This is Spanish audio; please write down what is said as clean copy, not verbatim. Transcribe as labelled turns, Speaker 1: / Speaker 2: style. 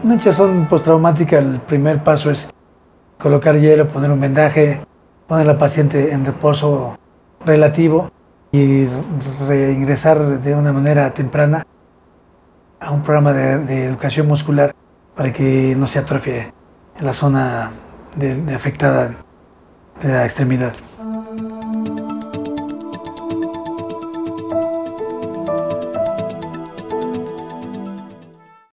Speaker 1: Una hinchazón postraumática, el primer paso es colocar hielo, poner un vendaje, poner al paciente en reposo relativo y reingresar de una manera temprana a un programa de educación muscular para que no se atrofie en la zona afectada de la extremidad.